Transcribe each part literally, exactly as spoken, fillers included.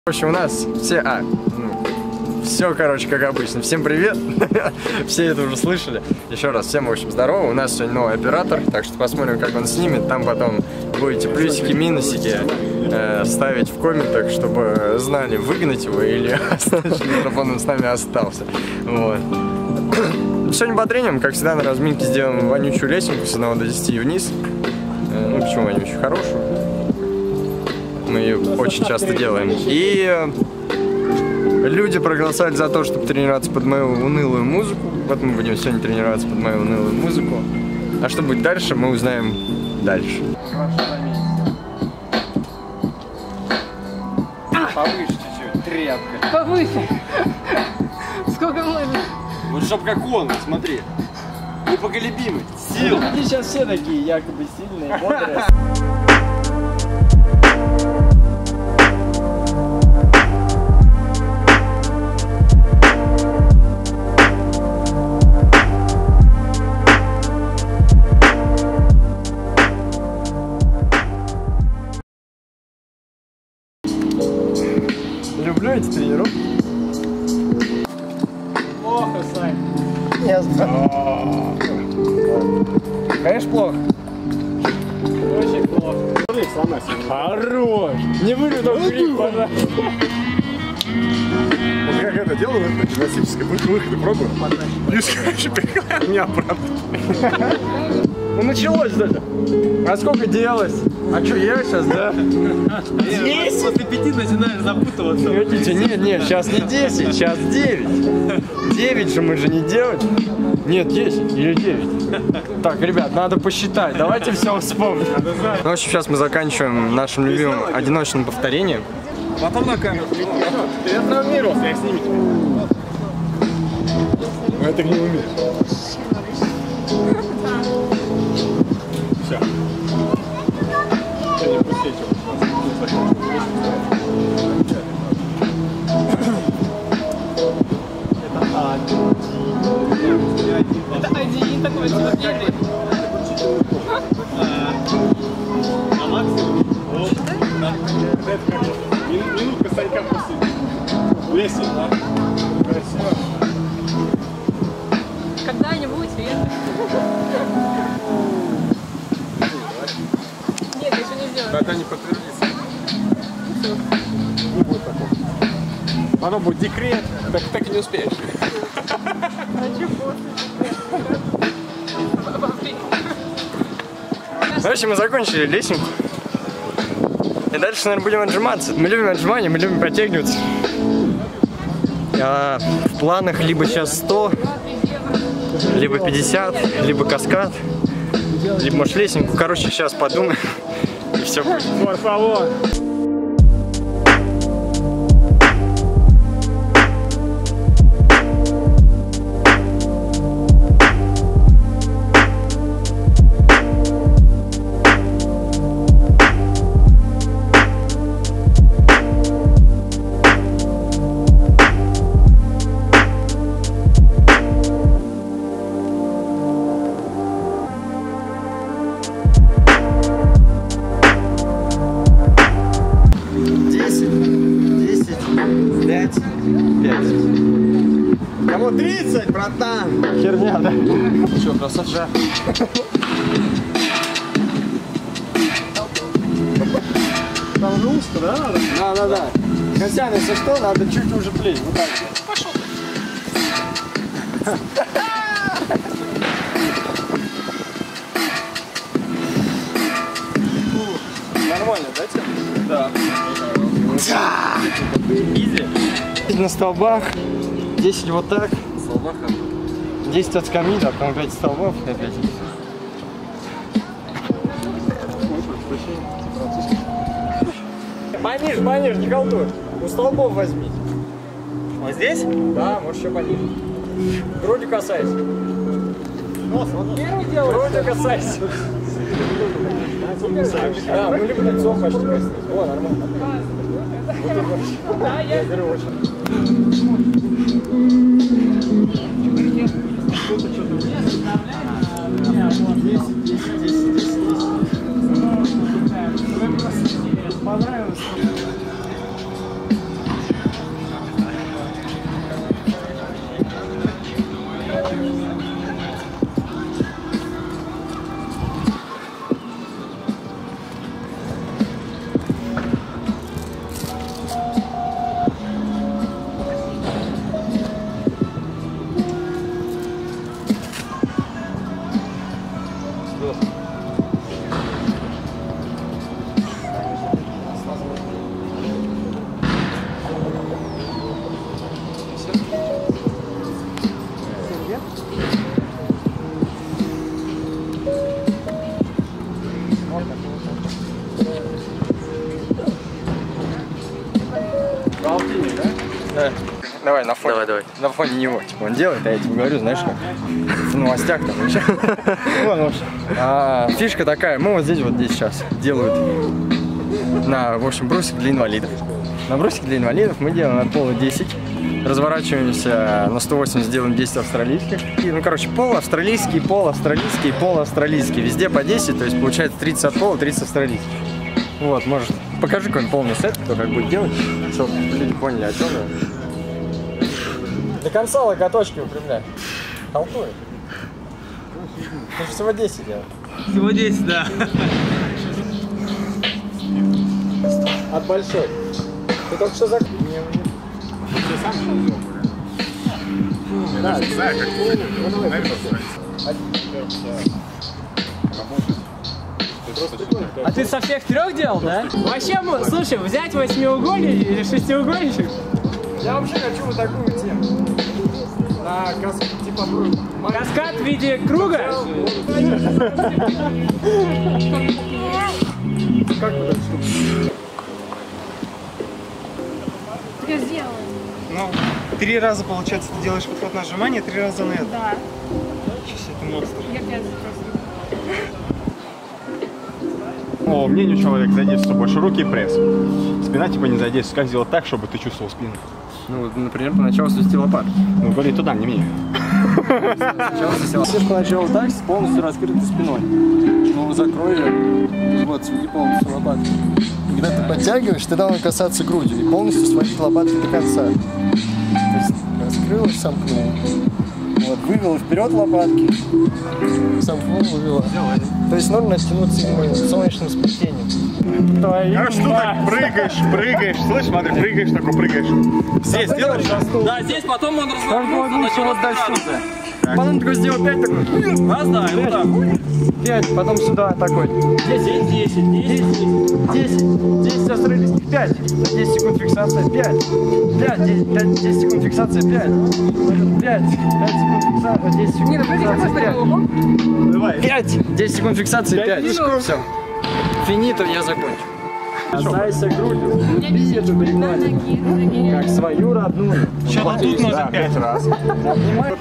Короче, у нас все, а, ну, все, короче, как обычно. Всем привет, все это уже слышали. Еще раз, всем, в общем, здорово. У нас сегодня новый оператор, так что посмотрим, как он снимет. Там потом будете плюсики, минусики э, ставить в комментах, чтобы знали, выгнать его или оставить, чтобы он с нами остался. Вот. Сегодня по тренингам, как всегда, на разминке сделаем вонючую лесенку с одного до десяти вниз. Э, ну, почему вонючую? Хорошую. Мы ее очень часто делаем. И люди проголосовали за то, чтобы тренироваться под мою унылую музыку. Вот мы будем сегодня тренироваться под мою унылую музыку. А что будет дальше, мы узнаем дальше. Повыше чуть-чуть, тряпка. Повыше. Сколько можно? Вот чтоб как он, смотри. Непоколебимый. Сил. Они сейчас все такие якобы сильные, бодрые. Люблю эти тренировки. Плохо, Сань. Я знаю. Конечно, плохо. Очень плохо. Хорош! Не вылетал гриб, пожалуйста. Вот как это делаю, это гимнастическое выходы пробую. Плюс, короче, приходит меня обратно. Ну началось даже. А сколько делалось? А что, я сейчас, да? десять? После пяти начинаешь запутываться. Видите, нет, нет, сейчас не десять, сейчас девять. девять же мы же не делать. Нет, десять или девять. Так, ребят, надо посчитать. Давайте все вспомним. Ну, в общем, сейчас мы заканчиваем нашим любимым одиночным повторением. Потом на камеру. Я травмировался, я сниму. Но это не умеет. Все. Я не пустить его. Это один такой телевизор. А максимум? Минутка Санька после лесен, да? Красиво. Когда-нибудь, верно? Нет, еще не сделано. Когда не подтвердится. Не будет такого. Оно будет декрет, так, так и не успеешь. Короче, мы закончили лесенку. И дальше, наверное, будем отжиматься. Мы любим отжимания, мы любим подтягиваться. А в планах либо сейчас сто, либо пятьдесят, либо каскад, либо, может, лесенку. Короче, сейчас подумаем. И все будет. Por favor. Кому тридцать, братан? Херня, да? Че, красавчик? Там же узко, да? Да, да, да. Костян, если что, надо чуть уже плечь. Вот так. Пошел. Нормально, да, тебе? Да. Изи. На столбах. десять вот так. десять от скамьи, да, потом пять столбов и опять. Пониже, пониже, не колдуй. У столбов возьми. Вот здесь? Да, можешь еще пониже. Грудью касайся. Нос, вот первый делаешь. Грудью касайся. Да, мы любим лицо почти коснуть. О, нормально. Да, я... Беру очень. десять, десять, десять, десять. Понравилось. Полтинник, да? Да. Давай, на фоне. Давай, давай. На фоне него. Типа он делает, а я тебе говорю, знаешь, как в новостях там вообще. А, фишка такая, мы вот здесь вот здесь сейчас делают на, в общем, брусик для инвалидов. На брусик для инвалидов мы делаем от пола десять. Разворачиваемся на сто восемьдесят, делаем десять австралийских. И, ну, короче, пол австралийский, пол австралийский, пол австралийский. Везде по десять, то есть получается тридцать от пола, тридцать австралийских. Вот, может, покажи какой-нибудь полный сет, кто как будет делать, чтобы люди поняли, о чем я. До конца локоточки упрямляй. Толкуй. Ты же всего десять делаешь. Всего десять, да. От большой. Ты только что закрыл. Я даже не знаю, как А ты со всех трех делал, да? Вообще, слушай, взять восьмиугольник или шестиугольничек? Я вообще хочу вот такую тему. На кас... типа Каскад в виде круга? Как вот эту штуку? Я сделала. Ну, три раза, получается, ты делаешь подход на отжимание, три раза на это. Да. Сейчас это монстр. Я пять просто. По мнению человека задействуется больше руки и пресс. Спина типа не задействуется. Как сделать так, чтобы ты чувствовал спину? Ну, например, поначалу свести лопатки. Ну, говори туда, не мне. Сначала свести поначалу так, с полностью раскрытой спиной. Ну, закрой ее. Вот, сведи полностью лопатки. Когда ты подтягиваешь, ты должен касаться грудью и полностью сводить лопатки до конца. То есть раскрылась, сомкнул. Вот, вывела вперед лопатки. Сомкнул, вывела. То есть нужно растянуться именно солнечным сплетением. А что так прыгаешь, прыгаешь, слышь, смотри, прыгаешь, такой прыгаешь. Здесь делаешь? Да, здесь потом он разворачивается, вот дальше. Потом такой сделал пять такой. раз, да, и вот так. пять, потом сюда такой. десять, десять, десять. десять, десять австралийских, пять, десять секунд фиксация, пять, пять, десять секунд фиксация, пять, пять, пять секунд фиксация, десять секунд фиксация, пять, Давай. пять, десять секунд фиксации, пять, все, финито, я закончу. Касайся грудью, люби эту прикладь, как свою родную. Вот тут надо пять раз. Обнимай.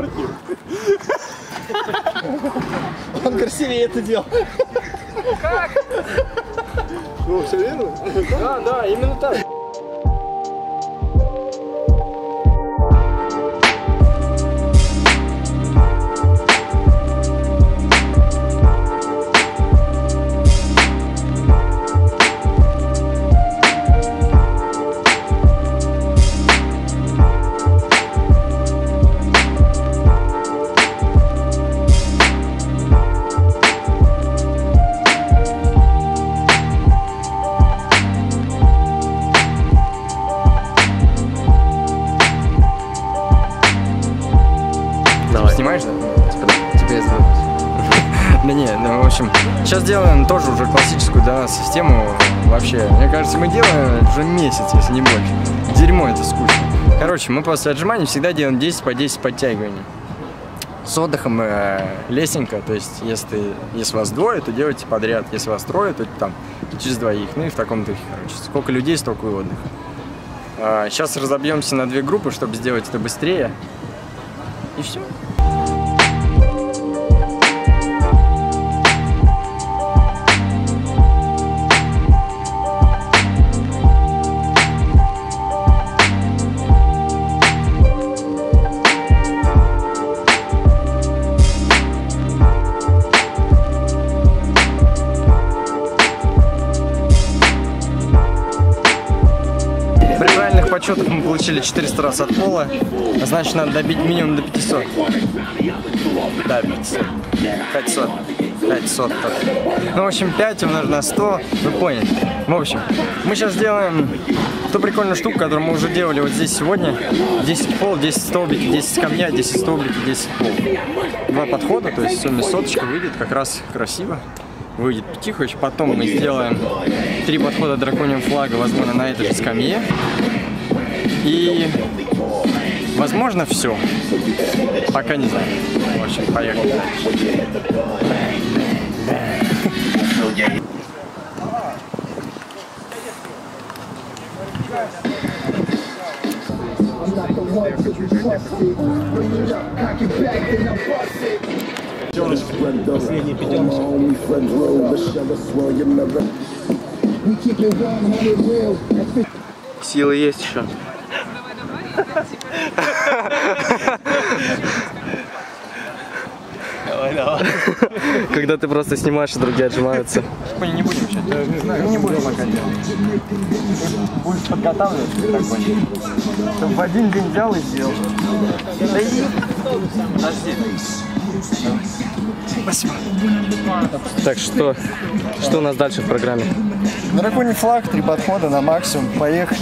Он красивее это делал. Как? Ну, все верно? Да, да, именно так. Снимаешь, да? Тебе это да не, ну в общем, сейчас делаем тоже уже классическую для нас систему. Вообще, мне кажется, мы делаем уже месяц, если не больше. Дерьмо, это скучно. Короче, мы после отжиманий всегда делаем десять по десять подтягиваний. С отдыхом э, лесенько, то есть если, если вас двое, то делайте подряд. Если вас трое, то там через двоих. Ну и в таком духе, короче. Сколько людей, столько и отдых. А, сейчас разобьемся на две группы, чтобы сделать это быстрее. И все. Подсчетов мы получили четыреста раз от пола, значит надо добить минимум до пятисот. Да, пятьсот. пятьсот. пятьсот. Ну, в общем, пять умножить на сто, вы поняли. В общем, мы сейчас делаем ту прикольную штуку, которую мы уже делали вот здесь сегодня. десять пол, десять столбики, десять камня, десять столбики, десять пол. Два подхода, то есть в сумме соточка выйдет как раз красиво. Выйдет Петихович. Потом мы сделаем три подхода драконьего флага, возможно, на этой же скамье. И, возможно, все. Пока не знаю. В общем, поехали. Последний пятерочка. Силы есть еще. Давай, давай. Когда ты просто снимаешь, и другие отжимаются. Не будем сейчас, даже не знаю, не будем пока делать. Будешь подготавливаться, ты так понял. Чтобы в один день взял и сделал. Да и... Подожди. Спасибо. Так, что, что у нас дальше в программе? На драконий флаг, три подхода на максимум. Поехали.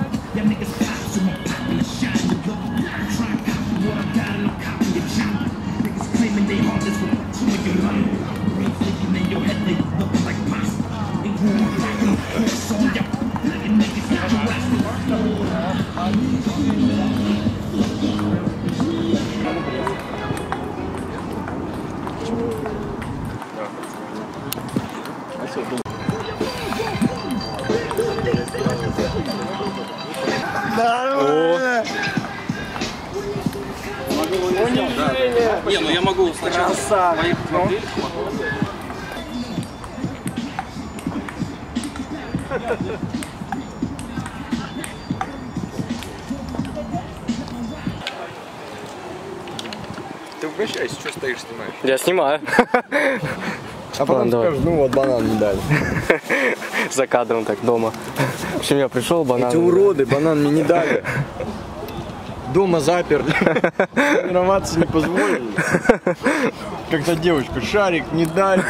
Не, ну я могу сначала. Ты угощайся, что стоишь, снимаешь? Я снимаю. А потом Ладно, давай. скажешь, ну вот банан не дали. За кадром так дома. В общем, я пришел, банан. Эти уроды, банан мне не дали. Дома заперли. Тренироваться не позволили. Когда девочка, шарик не дали.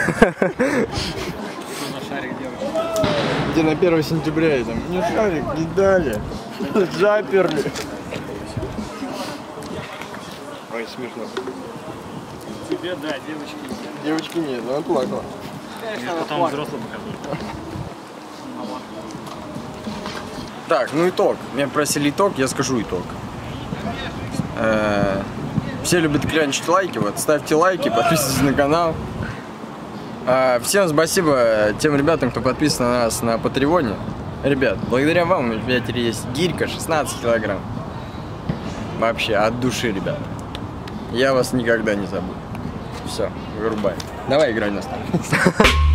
Где на первое сентября я там, мне шарик не дали. Заперли. Ой, смешно. Тебе, да, девочки. Девочки нет, она плакала. Потом взрослым покажу. Так, ну итог. Меня просили итог, я скажу итог. Э-э- все любят клянчить лайки, вот ставьте лайки, подписывайтесь на канал. Э- всем спасибо тем ребятам, кто подписан на нас на Патреоне. Ребят, благодаря вам у меня теперь есть гирька шестнадцать килограмм. Вообще, от души, ребят. Я вас никогда не забуду. Все, вырубай. Давай играй на старт.